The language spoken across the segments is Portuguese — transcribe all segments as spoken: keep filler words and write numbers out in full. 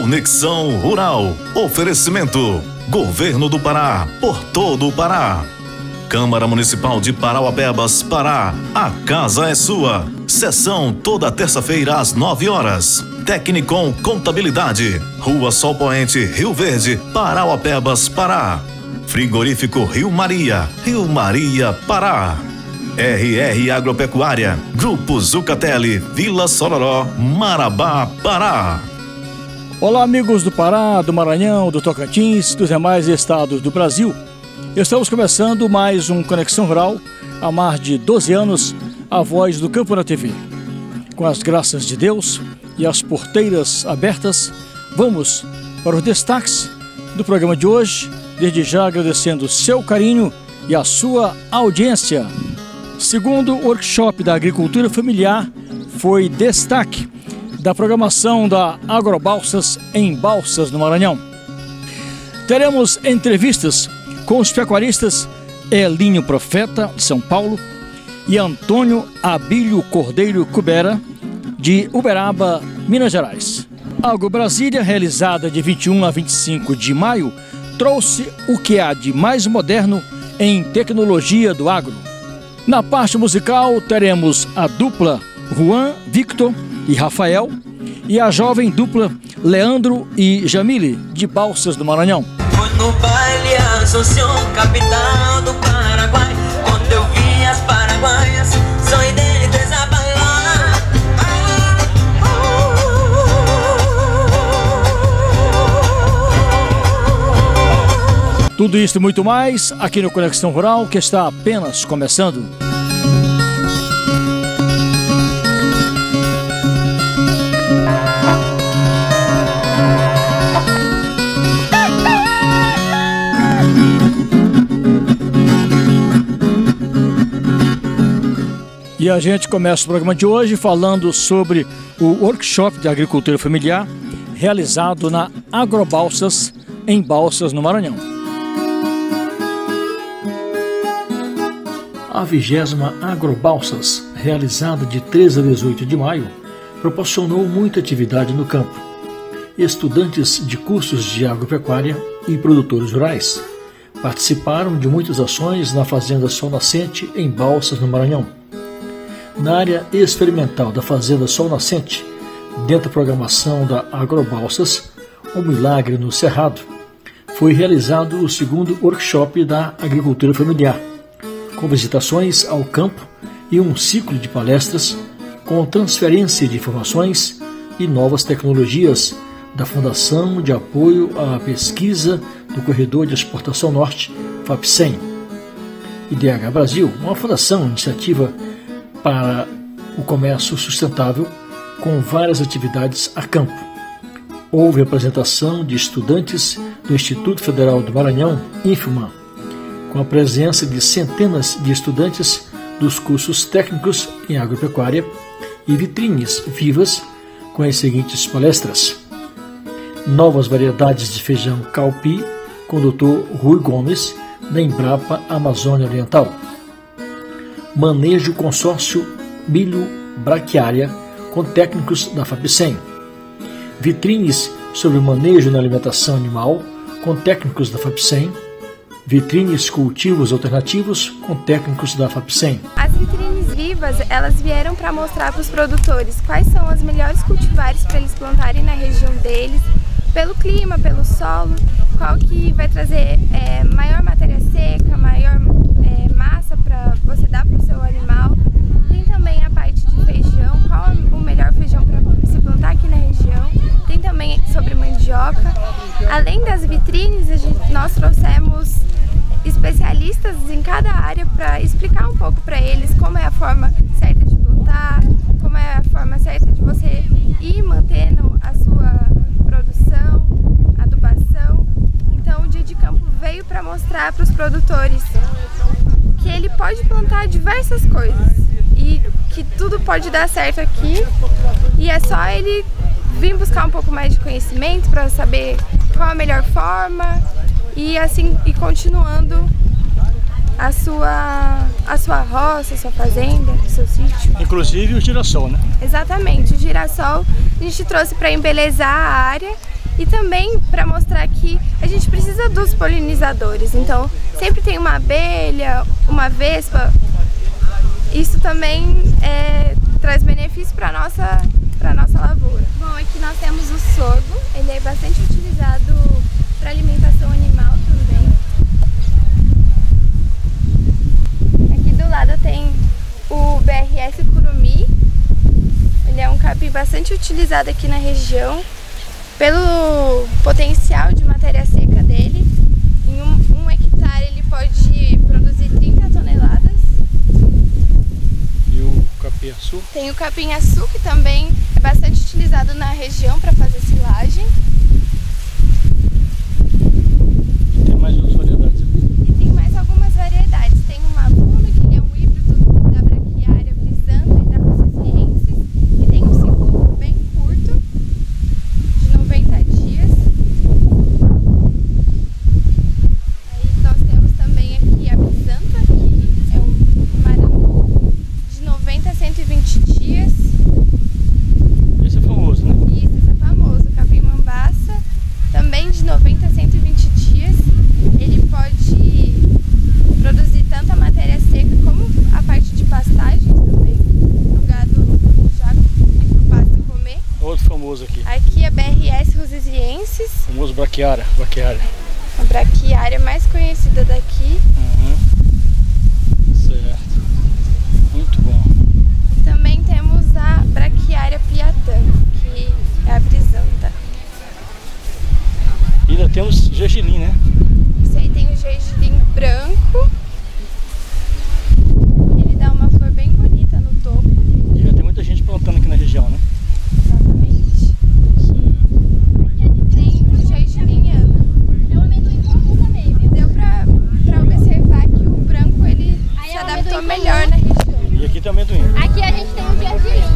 Conexão Rural. Oferecimento: Governo do Pará, por todo o Pará. Câmara Municipal de Parauapebas, Pará. A casa é sua. Sessão toda terça-feira às nove horas. Tecnicom Contabilidade. Rua Sol Poente, Rio Verde, Parauapebas, Pará. Frigorífico Rio Maria, Rio Maria, Pará. R R Agropecuária, Grupo Zucatelli, Vila Sororó, Marabá, Pará. Olá, amigos do Pará, do Maranhão, do Tocantins, dos demais estados do Brasil. Estamos começando mais um Conexão Rural, há mais de doze anos, a voz do campo na T V. Com as graças de Deus e as porteiras abertas, vamos para os destaques do programa de hoje, desde já agradecendo o seu carinho e a sua audiência. Segundo o workshop da agricultura familiar, foi destaque da programação da Agrobalsas em Balsas, no Maranhão. Teremos entrevistas com os pecuaristas Elinho Profeta, de São Paulo, e Antônio Abílio Cordeiro Cubera, de Uberaba, Minas Gerais. A Agro Brasília, realizada de vinte e um a vinte e cinco de maio, trouxe o que há de mais moderno em tecnologia do agro. Na parte musical, teremos a dupla Juan, Victor e Rafael e a jovem dupla Leandro e Jamile, de Balsas do Maranhão. Foi no baile Assunção, capital do Paraguai, quando eu vi as paraguaias, sonhei desabailar. Tudo isso e muito mais aqui no Conexão Rural, que está apenas começando. E a gente começa o programa de hoje falando sobre o workshop de agricultura familiar realizado na Agrobalsas, em Balsas, no Maranhão. A vigésima Agrobalsas, realizada de treze a dezoito de maio, proporcionou muita atividade no campo. Estudantes de cursos de agropecuária e produtores rurais participaram de muitas ações na Fazenda Sol Nascente, em Balsas, no Maranhão. Na área experimental da Fazenda Sol Nascente, dentro da programação da Agrobalsas, O Milagre no Cerrado, foi realizado o segundo workshop da agricultura familiar, com visitações ao campo e um ciclo de palestras com transferência de informações e novas tecnologias da Fundação de Apoio à Pesquisa do Corredor de Exportação Norte, FAPSEM. I D H Brasil, uma fundação, iniciativa para o comércio sustentável, com várias atividades a campo. Houve apresentação de estudantes do Instituto Federal do Maranhão, INFMA, com a presença de centenas de estudantes dos cursos técnicos em agropecuária e vitrines vivas com as seguintes palestras: Novas variedades de feijão Calpi, com o doutor Rui Gomes, da Embrapa Amazônia Oriental. Manejo consórcio milho braquiária, com técnicos da FAPSEM. Vitrines sobre manejo na alimentação animal, com técnicos da FAPSEM. Vitrines cultivos alternativos, com técnicos da FAPSEM. As vitrines vivas, elas vieram para mostrar para os produtores quais são as melhores cultivares para eles plantarem na região deles, pelo clima, pelo solo, qual que vai trazer é, maior matéria seca, maior é, massa para você dar para o seu animal. Tem também a parte de feijão, qual é o melhor feijão para se plantar aqui na região. Tem também sobre mandioca. Além das vitrines, a gente, nós trouxemos especialistas em cada área para explicar um pouco para eles como é a forma certa de plantar, como é a forma certa de você ir mantendo a sua produção, adubação. Então o Dia de Campo veio para mostrar para os produtores que ele pode plantar diversas coisas e que tudo pode dar certo aqui, e é só ele vir buscar um pouco mais de conhecimento para saber qual a melhor forma e assim e continuando a sua, a sua roça, a sua fazenda, o seu sítio. Inclusive o girassol, né? Exatamente, o girassol a gente trouxe para embelezar a área E também para mostrar que a gente precisa dos polinizadores, então sempre tem uma abelha, uma vespa. Isso também é, traz benefício para a nossa, para nossa lavoura. Bom, aqui nós temos o sorgo, ele é bastante utilizado para alimentação animal também. Aqui do lado tem o B R S curumi, ele é um capim bastante utilizado aqui na região, pelo potencial de matéria seca dele. Em um, um hectare ele pode produzir trinta toneladas. E o capim-açu? Tem o capim-açu, que também é bastante utilizado na região para fazer silagem. E tem mais outras variedades ali? E tem mais algumas variedades. Tem o mabuno, que ele é um híbrido da braquiária brisanta e da russisiensis, que tem um ciclo bem curto, de noventa dias. Aí nós temos também aqui a brisanta, que é um marangu de noventa a cento e vinte dias. Esse é famoso, né? Isso, esse é famoso. O capim-mambaça, também de noventa a cento e vinte dias. Ele pode produzir tanto a matéria seca como a parte de pastagens também, no gado já ir pro pasto comer. Outro famoso aqui. Aqui é B R S russisiensis, O famoso braquiária. braquiária. a braquiária mais conhecida daqui. Uhum. Certo. Muito bom. E também temos a braquiária piatã, que é a brisanta. E ainda temos gergelim, né? Isso aí tem o gergelim branco. Ele dá uma flor bem bonita no topo. E já tem muita gente plantando aqui na região, né? Exatamente. Tem o gergelim ana. É um amendoim comum também, viu? Deu pra, pra observar que o branco ele Aí se é o adaptou amendoim melhor comum. na região. E aqui tem amendoim. Aqui a gente tem o gergelim.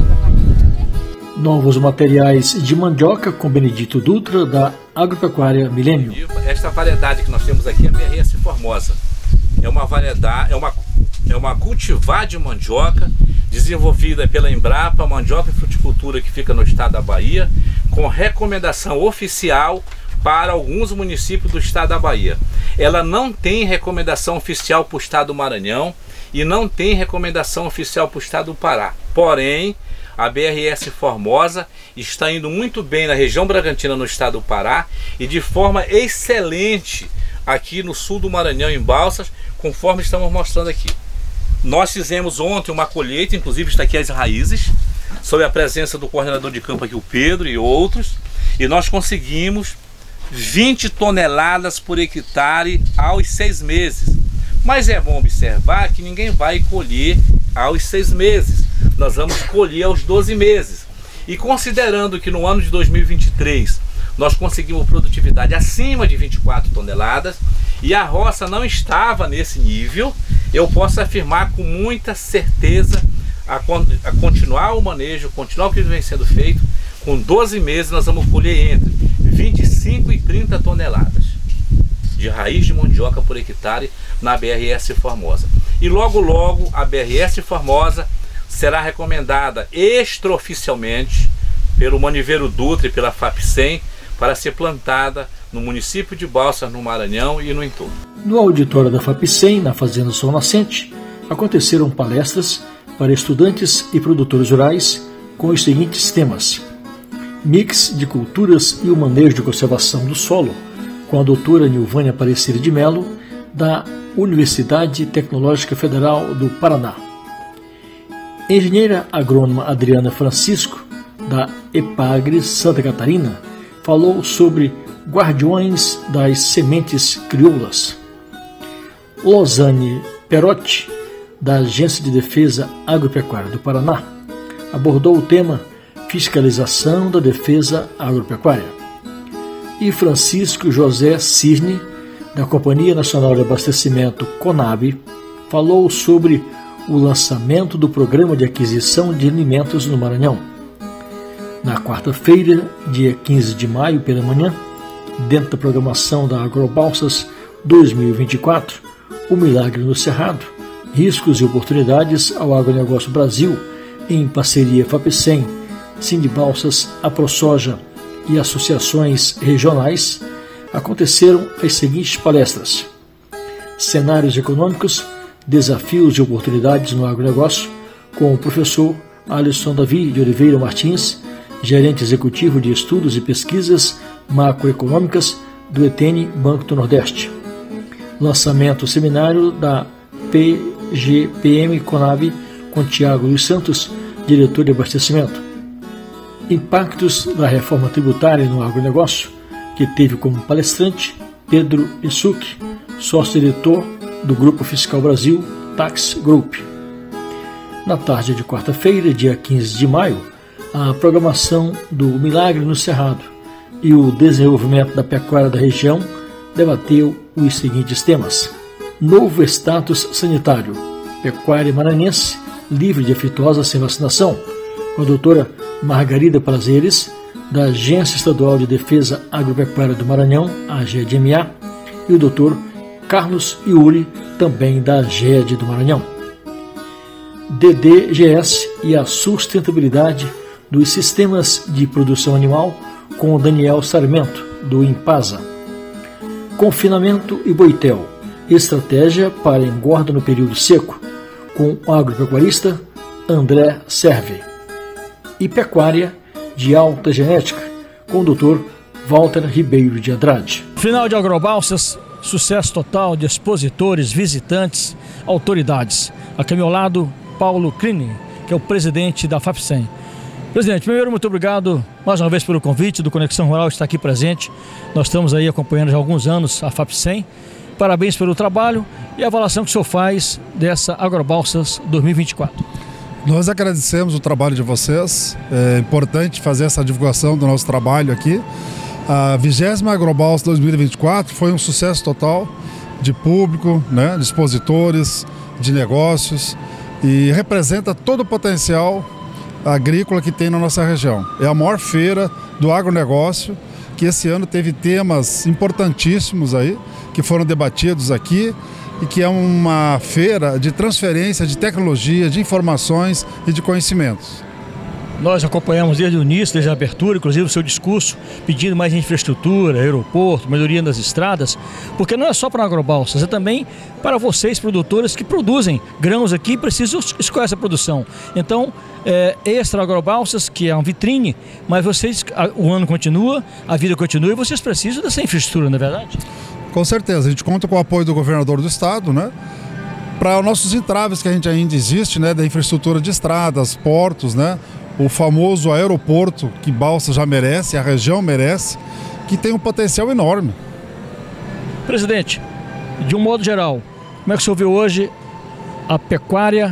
Novos materiais de mandioca com Benedito Dutra, da Agropecuária Milênio. Esta variedade que nós temos aqui é a B R S Formosa. É uma variedade, é uma, é uma cultivar de mandioca desenvolvida pela Embrapa Mandioca e Fruticultura, que fica no estado da Bahia, com recomendação oficial para alguns municípios do estado da Bahia. Ela não tem recomendação oficial para o estado do Maranhão e não tem recomendação oficial para o estado do Pará. Porém, a B R S Formosa está indo muito bem na região Bragantina, no estado do Pará, e de forma excelente aqui no sul do Maranhão, em Balsas, conforme estamos mostrando aqui. Nós fizemos ontem uma colheita, inclusive está aqui as raízes, sob a presença do coordenador de campo aqui, o Pedro, e outros, e nós conseguimos vinte toneladas por hectare aos seis meses. Mas é bom observar que ninguém vai colher aos seis meses. Nós vamos colher aos doze meses. E considerando que no ano de dois mil e vinte e três nós conseguimos produtividade acima de vinte e quatro toneladas e a roça não estava nesse nível, eu posso afirmar com muita certeza a, a continuar o manejo, continuar o que vem sendo feito, com doze meses nós vamos colher entre vinte e cinco e trinta toneladas de raiz de mandioca por hectare na B R S Formosa. E logo logo a B R S Formosa será recomendada extraoficialmente pelo Maniveiro Dutra e pela FAPSEM para ser plantada no município de Balsas, no Maranhão e no entorno. No auditório da FAPSEM, na Fazenda Sol Nascente, aconteceram palestras para estudantes e produtores rurais com os seguintes temas: mix de culturas e o manejo de conservação do solo, com a doutora Nilvânia Aparecida de Melo, da Universidade Tecnológica Federal do Paraná. Engenheira agrônoma Adriana Francisco, da EPAGRE Santa Catarina, falou sobre guardiões das sementes crioulas. Losane Perotti, da Agência de Defesa Agropecuária do Paraná, abordou o tema Fiscalização da Defesa Agropecuária. E Francisco José Cirne, da Companhia Nacional de Abastecimento CONAB, falou sobre o lançamento do Programa de Aquisição de Alimentos no Maranhão. Na quarta-feira, dia quinze de maio, pela manhã, dentro da programação da AgroBalsas dois mil e vinte e quatro, O Milagre no Cerrado, Riscos e Oportunidades ao Agronegócio Brasil, em parceria FAPSEM, Sindibalsas, AproSoja e associações regionais, aconteceram as seguintes palestras: Cenários econômicos, desafios e oportunidades no agronegócio, com o professor Alisson Davi de Oliveira Martins, gerente executivo de estudos e pesquisas macroeconômicas do Etene Banco do Nordeste. Lançamento seminário da P G P M Conab com Tiago Luiz Santos, diretor de abastecimento. Impactos da reforma tributária no agronegócio, que teve como palestrante Pedro Isuc, sócio-diretor do Grupo Fiscal Brasil Tax Group. Na tarde de quarta-feira, dia quinze de maio, a programação do Milagre no Cerrado e o desenvolvimento da pecuária da região debateu os seguintes temas: novo status sanitário, pecuária maranhense livre de aftosa sem vacinação, com a doutora Margarida Prazeres, da Agência Estadual de Defesa Agropecuária do Maranhão, a G E D M A, e o doutor Carlos Iuri, também da G E D do Maranhão. D D G S e a sustentabilidade dos sistemas de produção animal, com o Daniel Sarmento, do Impasa. Confinamento e Boitel, estratégia para engorda no período seco, com o agropecuarista André Serve. E pecuária de alta genética, com o doutor Walter Ribeiro de Andrade. Final de Agrobalsas, sucesso total de expositores, visitantes, autoridades. Aqui ao meu lado, Paulo Kline, que é o presidente da FAPSEM. Presidente, primeiro, muito obrigado mais uma vez pelo convite do Conexão Rural estar aqui presente. Nós estamos aí acompanhando já há alguns anos a FAPSEM. Parabéns pelo trabalho e a avaliação que o senhor faz dessa Agrobalsas dois mil e vinte e quatro. Nós agradecemos o trabalho de vocês. É importante fazer essa divulgação do nosso trabalho aqui. A vigésima Agrobalsas dois mil e vinte e quatro foi um sucesso total de público, né, de expositores, de negócios, e representa todo o potencial agrícola que tem na nossa região. É a maior feira do agronegócio, que esse ano teve temas importantíssimos aí, que foram debatidos aqui, e que é uma feira de transferência de tecnologia, de informações e de conhecimentos. Nós acompanhamos desde o início, desde a abertura, inclusive o seu discurso, pedindo mais infraestrutura, aeroporto, melhoria das estradas, porque não é só para a Agrobalsas, é também para vocês, produtores, que produzem grãos aqui e precisam escolher essa produção. Então, é, extra Agrobalsas, que é uma vitrine, mas vocês, a, o ano continua, a vida continua e vocês precisam dessa infraestrutura, não é verdade? Com certeza, a gente conta com o apoio do governador do estado, né? Para os nossos entraves que a gente ainda existe, né? Da infraestrutura de estradas, portos, né? O famoso aeroporto que Balsas já merece, a região merece, que tem um potencial enorme. Presidente, de um modo geral, como é que o senhor vê hoje a pecuária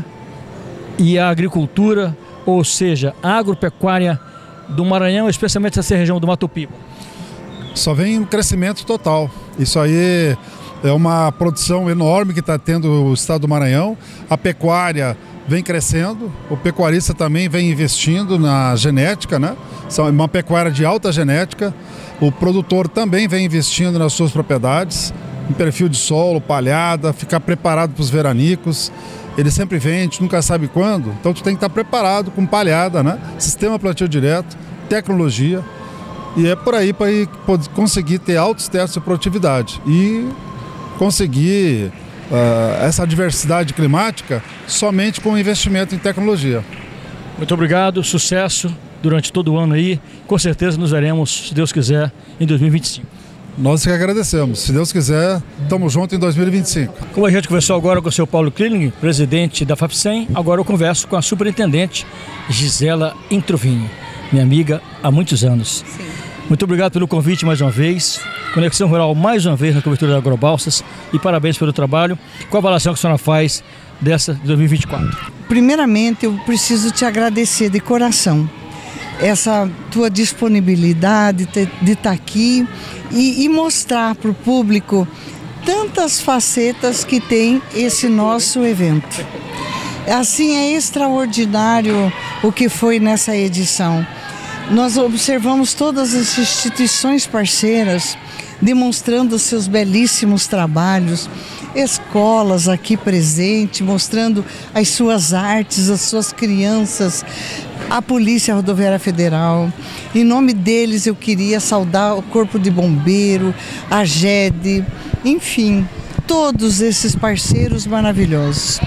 e a agricultura, ou seja, a agropecuária do Maranhão, especialmente essa região do Mato Piba? Só vem um crescimento total. Isso aí é uma produção enorme que está tendo o estado do Maranhão. A pecuária vem crescendo, o pecuarista também vem investindo na genética, né? São uma pecuária de alta genética. O produtor também vem investindo nas suas propriedades, em perfil de solo, palhada, ficar preparado para os veranicos. Ele sempre vem, a gente nunca sabe quando, então tu tem que estar preparado com palhada, né? Sistema plantio direto, tecnologia, e é por aí para conseguir ter altos testes de produtividade e conseguir Uh, essa diversidade climática somente com investimento em tecnologia. Muito obrigado, sucesso durante todo o ano aí. Com certeza nos veremos, se Deus quiser, em dois mil e vinte e cinco. Nós que agradecemos. Se Deus quiser, estamos juntos em dois mil e vinte e cinco. Como a gente conversou agora com o seu Paulo Kline, presidente da FAPSEM, agora eu converso com a superintendente Gisela Introvinho, minha amiga há muitos anos. Sim. Muito obrigado pelo convite mais uma vez. Conexão Rural mais uma vez na cobertura da Agrobalsas e parabéns pelo trabalho. Qual a avaliação que a senhora faz dessa de dois mil e vinte e quatro? Primeiramente, eu preciso te agradecer de coração essa tua disponibilidade de estar aqui e, e mostrar para o público tantas facetas que tem esse nosso evento. Assim, é extraordinário o que foi nessa edição. Nós observamos todas as instituições parceiras demonstrando seus belíssimos trabalhos escolas aqui presentes, mostrando as suas artes, as suas crianças, a Polícia Rodoviária Federal. Em nome deles eu queria saudar o Corpo de Bombeiro, a G E D, enfim, todos esses parceiros maravilhosos.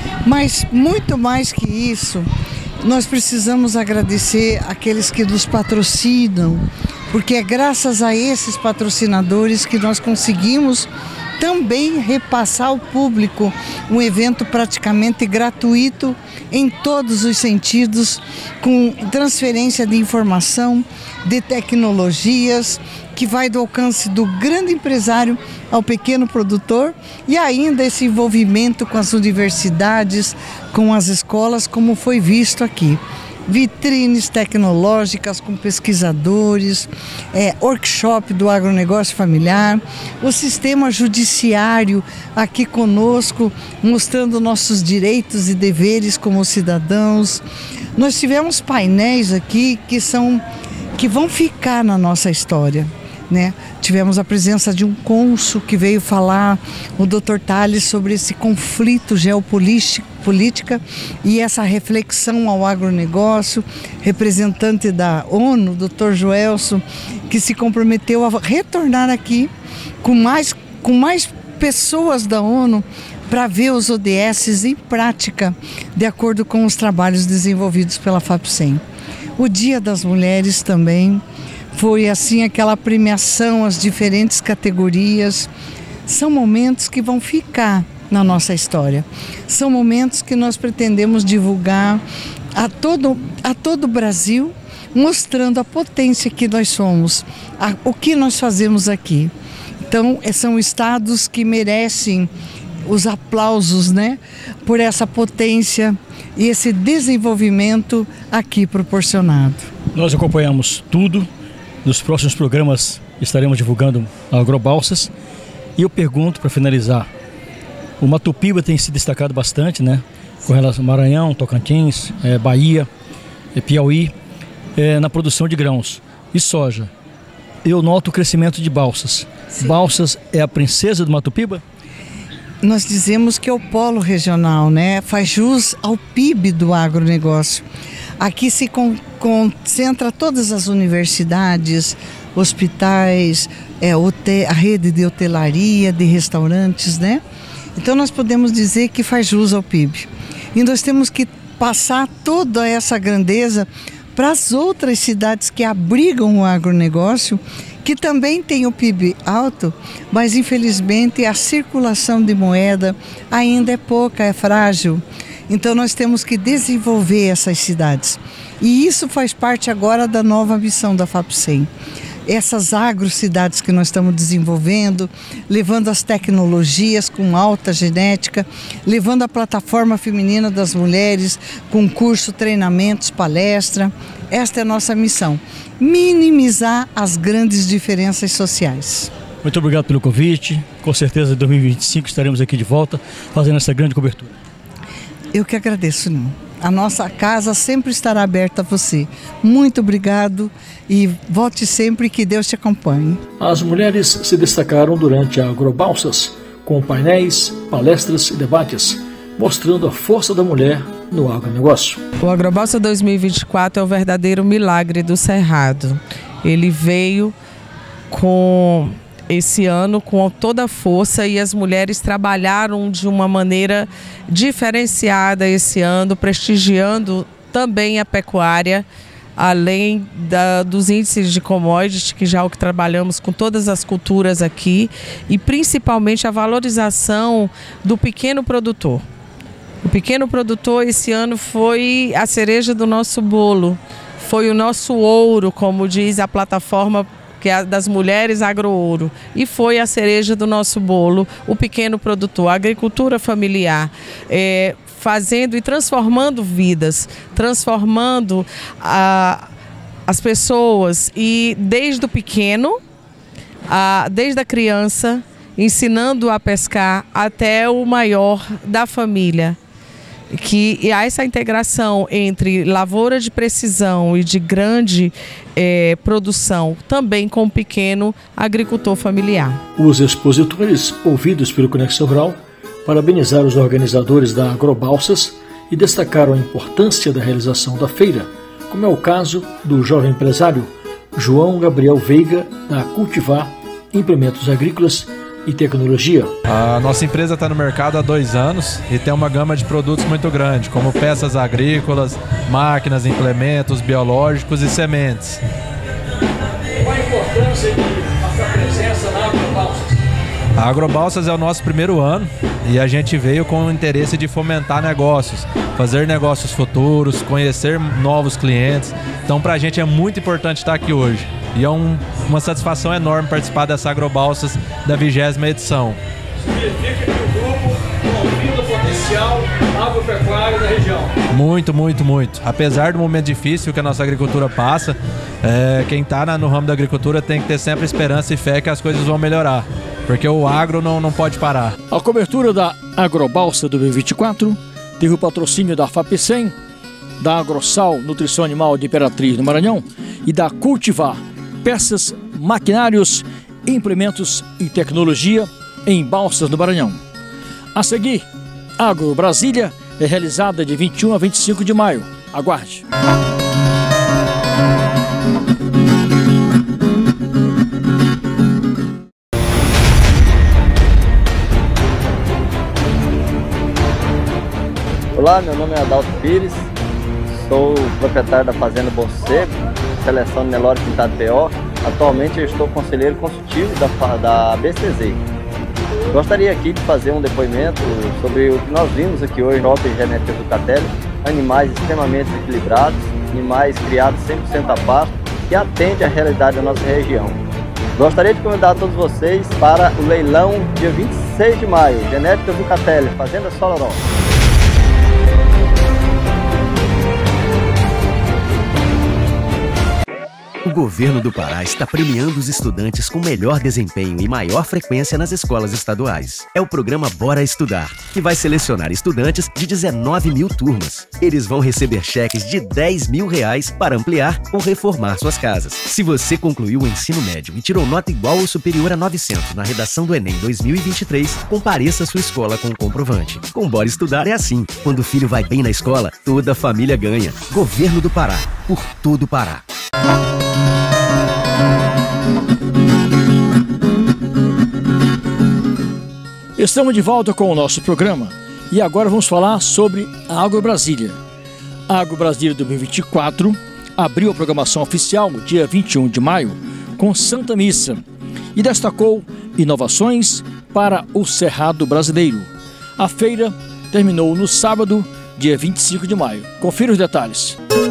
Mas muito mais que isso, nós precisamos agradecer aqueles que nos patrocinam, porque é graças a esses patrocinadores que nós conseguimos também repassar ao público um evento praticamente gratuito em todos os sentidos, com transferência de informação, de tecnologias, que vai do alcance do grande empresário ao pequeno produtor, e ainda esse envolvimento com as universidades, com as escolas, como foi visto aqui. Vitrines tecnológicas com pesquisadores, é, workshop do agronegócio familiar, o sistema judiciário aqui conosco, mostrando nossos direitos e deveres como cidadãos. Nós tivemos painéis aqui que, são, que vão ficar na nossa história, né? Tivemos a presença de um cônsul que veio falar, o doutor Tales, sobre esse conflito geopolítica e essa reflexão ao agronegócio. Representante da ONU, doutor Joelson, que se comprometeu a retornar aqui com mais, com mais pessoas da ONU para ver os O D S em prática, de acordo com os trabalhos desenvolvidos pela FAPSEM. O Dia das Mulheres também foi assim aquela premiação, as diferentes categorias. São momentos que vão ficar na nossa história. São momentos que nós pretendemos divulgar a todo, a todo o Brasil, mostrando a potência que nós somos, a, o que nós fazemos aqui. Então, são estados que merecem os aplausos, né, por essa potência e esse desenvolvimento aqui proporcionado. Nós acompanhamos tudo. Nos próximos programas estaremos divulgando a Agrobalsas. E eu pergunto, para finalizar, o Matopiba tem se destacado bastante, né? Com relação ao Maranhão, Tocantins, é, Bahia, é, Piauí, é, na produção de grãos e soja. Eu noto o crescimento de Balsas. Sim. Balsas é a princesa do Matopiba? Nós dizemos que é o polo regional, né? Faz jus ao P I B do agronegócio. Aqui se con concentra todas as universidades, hospitais, é, a rede de hotelaria, de restaurantes, né? Então nós podemos dizer que faz jus ao P I B. E nós temos que passar toda essa grandeza para as outras cidades que abrigam o agronegócio, que também tem o P I B alto, mas infelizmente a circulação de moeda ainda é pouca, é frágil. Então nós temos que desenvolver essas cidades. E isso faz parte agora da nova missão da FAPSEM. Essas agrocidades que nós estamos desenvolvendo, levando as tecnologias com alta genética, levando a plataforma feminina das mulheres com curso, treinamentos, palestra. Esta é a nossa missão, minimizar as grandes diferenças sociais. Muito obrigado pelo convite. Com certeza em dois mil e vinte e cinco estaremos aqui de volta fazendo essa grande cobertura. Eu que agradeço, Nino. A nossa casa sempre estará aberta a você. Muito obrigado e volte sempre, que Deus te acompanhe. As mulheres se destacaram durante a Agrobalsas, com painéis, palestras e debates, mostrando a força da mulher no agronegócio. O Agrobalsa dois mil e vinte e quatro é o verdadeiro milagre do Cerrado. Ele veio com... esse ano com toda a força, e as mulheres trabalharam de uma maneira diferenciada esse ano, prestigiando também a pecuária, além da, dos índices de commodities, que já é o que trabalhamos com todas as culturas aqui, e principalmente a valorização do pequeno produtor. O pequeno produtor esse ano foi a cereja do nosso bolo, foi o nosso ouro, como diz a plataforma que é a das mulheres Agroouro, e foi a cereja do nosso bolo, o pequeno produtor, a agricultura familiar, é, fazendo e transformando vidas, transformando a, as pessoas, e desde o pequeno, a, desde a criança, ensinando a pescar até o maior da família. que há essa integração entre lavoura de precisão e de grande eh, produção, também com o pequeno agricultor familiar. Os expositores, ouvidos pelo Conexão Rural, parabenizaram os organizadores da Agrobalsas e destacaram a importância da realização da feira, como é o caso do jovem empresário João Gabriel Veiga, da Cultivar Implementos Agrícolas e Tecnologia. A nossa empresa está no mercado há dois anos e tem uma gama de produtos muito grande, como peças agrícolas, máquinas, implementos biológicos e sementes. Qual a importância de fazer presença na Agrobalsas? A Agrobalsas é o nosso primeiro ano e a gente veio com o interesse de fomentar negócios, fazer negócios futuros, conhecer novos clientes. Então, para a gente é muito importante estar aqui hoje. E é um, uma satisfação enorme participar dessa Agrobalsas da vigésima edição. Significa que o grupo convida o potencial agropecuário da região. Muito, muito, muito. Apesar do momento difícil que a nossa agricultura passa, é, quem está no ramo da agricultura tem que ter sempre esperança e fé que as coisas vão melhorar. Porque o agro não, não pode parar. A cobertura da Agrobalsa dois mil e vinte e quatro teve o patrocínio da FAPSEM, da Agrosal Nutrição Animal de Imperatriz no Maranhão e da Cultivar Peças, Maquinários, Implementos e Tecnologia em Balsas no Maranhão. A seguir, Agro Brasília é realizada de vinte e um a vinte e cinco de maio. Aguarde! Olá, meu nome é Adalto Pires, sou proprietário da Fazenda Bom Sossego, seleção de Nelore Pintado P O. Atualmente eu estou conselheiro consultivo da, da A B C Z. Gostaria aqui de fazer um depoimento sobre o que nós vimos aqui hoje no Open Genética do Catelli, animais extremamente equilibrados, animais criados cem por cento a pasto, que atendem à realidade da nossa região. Gostaria de convidar todos vocês para o leilão dia vinte e seis de maio, Genéticas do Catelli, Fazenda Soloró. O governo do Pará está premiando os estudantes com melhor desempenho e maior frequência nas escolas estaduais. É o programa Bora Estudar, que vai selecionar estudantes de dezenove mil turmas. Eles vão receber cheques de dez mil reais para ampliar ou reformar suas casas. Se você concluiu o ensino médio e tirou nota igual ou superior a novecentos na redação do Enem dois mil e vinte e três, compareça à sua escola com o comprovante. Com Bora Estudar é assim. Quando o filho vai bem na escola, toda a família ganha. Governo do Pará, por todo o Pará. Estamos de volta com o nosso programa e agora vamos falar sobre a Agro Brasília. A Agro Brasília dois mil e vinte e quatro abriu a programação oficial no dia vinte e um de maio com Santa Missa e destacou inovações para o Cerrado brasileiro. A feira terminou no sábado, dia vinte e cinco de maio. Confira os detalhes.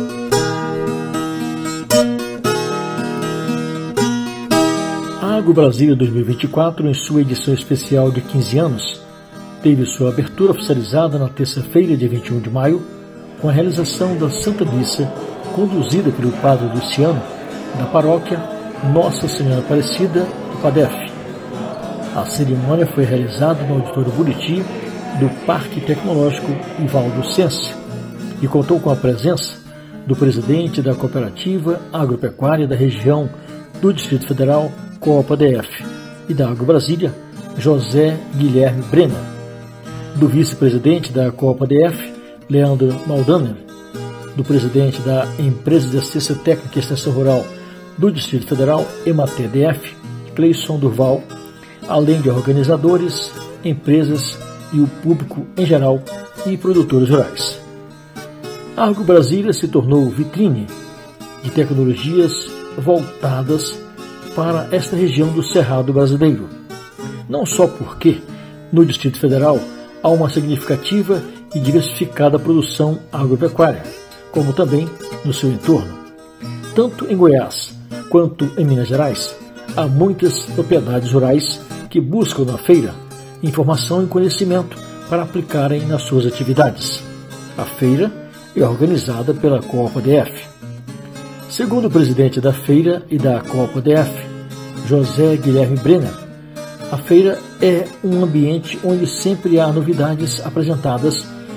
A Agro Brasília dois mil e vinte e quatro, em sua edição especial de quinze anos, teve sua abertura oficializada na terça-feira, dia vinte e um de maio, com a realização da Santa Missa, conduzida pelo Padre Luciano, da paróquia Nossa Senhora Aparecida do Padef. A cerimônia foi realizada no Auditório Buriti do Parque Tecnológico Ivaldo Sense e contou com a presença do presidente da Cooperativa Agropecuária da região do Distrito Federal, Copa D F, e da Agro Brasília, José Guilherme Brenner, do vice-presidente da Copa D F, Leandro Maldaner, do presidente da Empresa de Assistência Técnica e Extensão Rural do Distrito Federal, Ematé D F, Cleison Durval, além de organizadores, empresas e o público em geral e produtores rurais. A Agro Brasília se tornou vitrine de tecnologias voltadas para esta região do Cerrado brasileiro. Não só porque, no Distrito Federal, há uma significativa e diversificada produção agropecuária, como também no seu entorno. Tanto em Goiás quanto em Minas Gerais, há muitas propriedades rurais que buscam na feira informação e conhecimento para aplicarem nas suas atividades. A feira é organizada pela Copa D F. Segundo o presidente da feira e da Copa D F, José Guilherme Brenner, a feira é um ambiente onde sempre há novidades apresentadas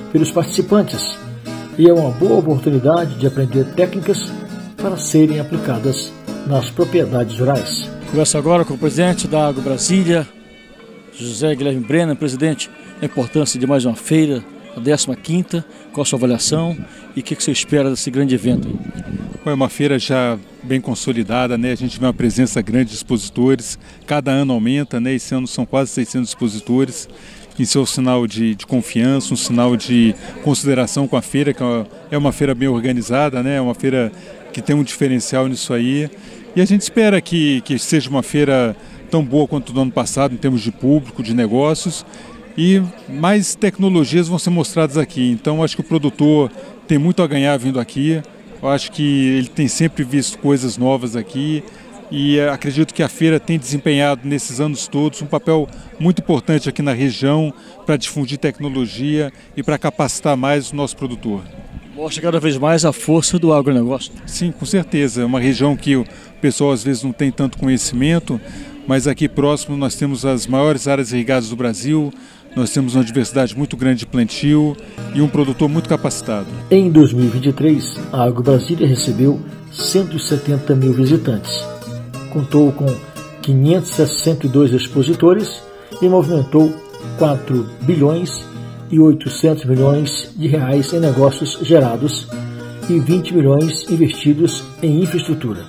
pelos participantes e é uma boa oportunidade de aprender técnicas para serem aplicadas nas propriedades rurais. Converso agora com o presidente da Agro Brasília, José Guilherme Brenner. Presidente, a importância de mais uma feira, a décima quinta, qual a sua avaliação e o que você espera desse grande evento? É uma feira já bem consolidada, né? A gente vê uma presença grande de expositores, cada ano aumenta, né? Esse ano são quase seiscentos expositores. Isso é um sinal de, de confiança, um sinal de consideração com a feira, que é uma feira bem organizada, né? É uma feira que tem um diferencial nisso aí. E a gente espera que, que seja uma feira tão boa quanto do ano passado, em termos de público, de negócios. E mais tecnologias vão ser mostradas aqui. Então acho que o produtor tem muito a ganhar vindo aqui. Eu acho que ele tem sempre visto coisas novas aqui e acredito que a feira tem desempenhado nesses anos todos um papel muito importante aqui na região para difundir tecnologia e para capacitar mais o nosso produtor. Mostra cada vez mais a força do agronegócio. Sim, com certeza. É uma região que o pessoal às vezes não tem tanto conhecimento, mas aqui próximo nós temos as maiores áreas irrigadas do Brasil, nós temos uma diversidade muito grande de plantio e um produtor muito capacitado. Em dois mil e vinte e três, a Agro Brasília recebeu cento e setenta mil visitantes. Contou com quinhentos e sessenta e dois expositores e movimentou quatro bilhões e oitocentos milhões de reais em negócios gerados e vinte milhões investidos em infraestrutura.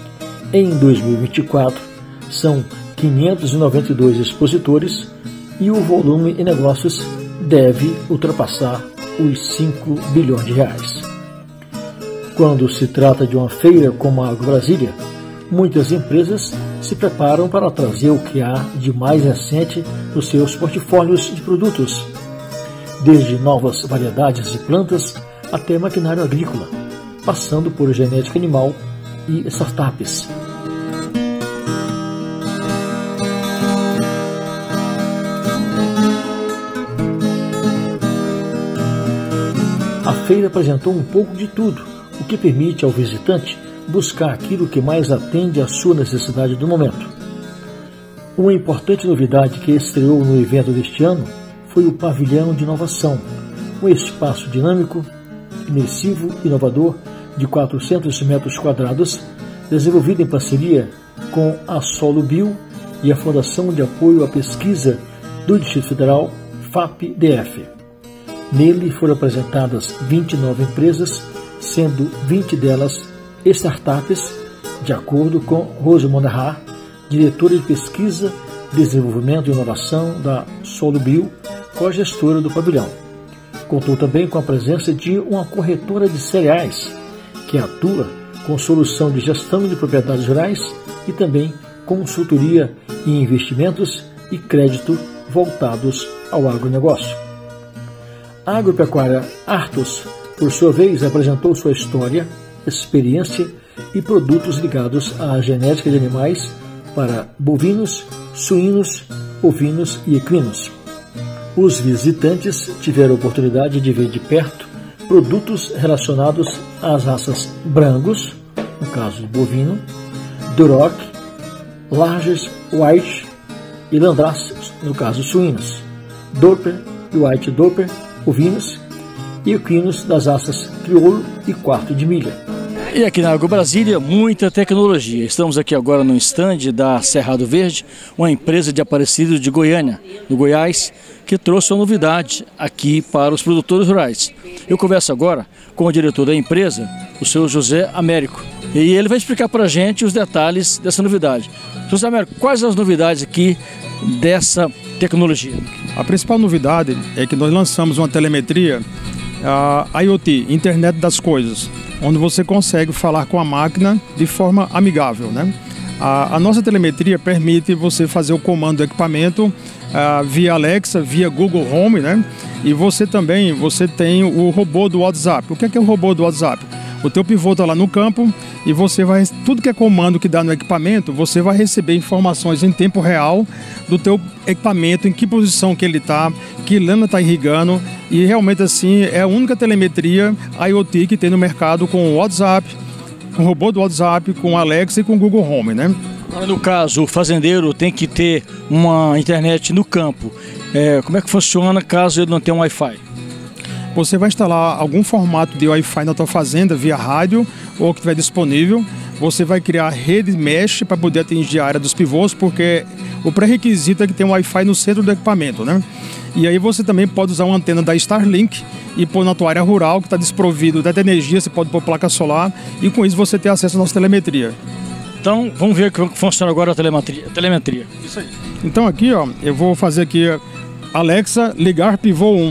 Em dois mil e vinte e quatro, são quinhentos e noventa e dois expositores e o volume em negócios deve ultrapassar os cinco bilhões de reais. Quando se trata de uma feira como a Agro Brasília, muitas empresas se preparam para trazer o que há de mais recente nos seus portfólios de produtos, desde novas variedades de plantas até maquinário agrícola, passando por genética animal e startups. A feira apresentou um pouco de tudo, o que permite ao visitante buscar aquilo que mais atende à sua necessidade do momento. Uma importante novidade que estreou no evento deste ano foi o Pavilhão de Inovação, um espaço dinâmico, imersivo e inovador de quatrocentos metros quadrados, desenvolvido em parceria com a Solo Bio e a Fundação de Apoio à Pesquisa do Distrito Federal, F A P D F. Nele foram apresentadas vinte e nove empresas, sendo vinte delas startups, de acordo com Rosamunda Ha, diretora de Pesquisa, Desenvolvimento e Inovação da Solo Bio, co-gestora do pavilhão. Contou também com a presença de uma corretora de cereais, que atua com solução de gestão de propriedades rurais e também consultoria em investimentos e crédito voltados ao agronegócio. A agropecuária Artus, por sua vez, apresentou sua história, experiência e produtos ligados à genética de animais para bovinos, suínos, ovinos e equinos. Os visitantes tiveram a oportunidade de ver de perto produtos relacionados às raças Brangus, no caso do bovino, Duroc, Larges White e Landrace, no caso suínos, Dorper e White Dorper, ovinos, e equinos das raças Crioulo e Quarto de Milha. E aqui na Agro Brasília, muita tecnologia. Estamos aqui agora no estande da Cerrado Verde, uma empresa de Aparecido de Goiânia, no Goiás, que trouxe uma novidade aqui para os produtores rurais. Eu converso agora com o diretor da empresa, o senhor José Américo, e ele vai explicar para a gente os detalhes dessa novidade. José Américo, quais as novidades aqui dessa tecnologia? A principal novidade é que nós lançamos uma telemetria, a IoT, Internet das Coisas, onde você consegue falar com a máquina de forma amigável, né? A, a nossa telemetria permite você fazer o comando do equipamento uh, via Alexa, via Google Home, né? E você também você tem o robô do WhatsApp. O que é, que é o robô do WhatsApp? O teu pivô está lá no campo e você vai, tudo que é comando que dá no equipamento, você vai receber informações em tempo real do teu equipamento, em que posição que ele está, que lâmina está irrigando, e realmente assim é a única telemetria IoT que tem no mercado com o WhatsApp, com o robô do WhatsApp, com o Alexa e com o Google Home, né? No caso, o fazendeiro tem que ter uma internet no campo. É, como é que funciona caso ele não tenha um Wi-Fi? você vai instalar algum formato de Wi-Fi na tua fazenda via rádio ou que estiver disponível. Você vai criar rede mesh para poder atingir a área dos pivôs, porque o pré-requisito é que tenha um Wi-Fi no centro do equipamento, né? E aí você também pode usar uma antena da Starlink e pôr na tua área rural, que está desprovido de energia, você pode pôr placa solar e com isso você ter acesso à nossa telemetria. Então, vamos ver como funciona agora a telemetria. telemetria. Isso aí. Então aqui, ó, eu vou fazer aqui, Alexa, ligar pivô um.